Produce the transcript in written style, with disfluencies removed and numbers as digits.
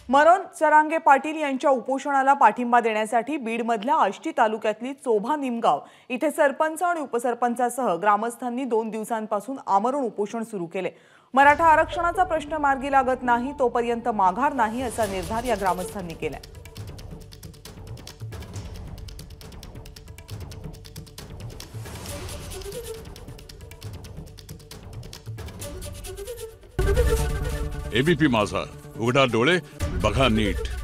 मनोज जरांगे पाटील यांच्या उपोषणाला पाठिंबा देण्यासाठी बीडमधल्या आष्टी तालुक्यातली चोभा निमगाव इथे सरपंच आणि उपसरपंचासह ग्रामस्थांनी 2 दिवसांपासून आमरण उपोषण सुरू केले। मराठा आरक्षणाचा प्रश्न मार्गी लागत नाही तोपर्यंत माघार नाही असा निर्धार या ग्रामस्थांनी केलाय। एबीपी माझा, उघडा डोळे बघा नीट।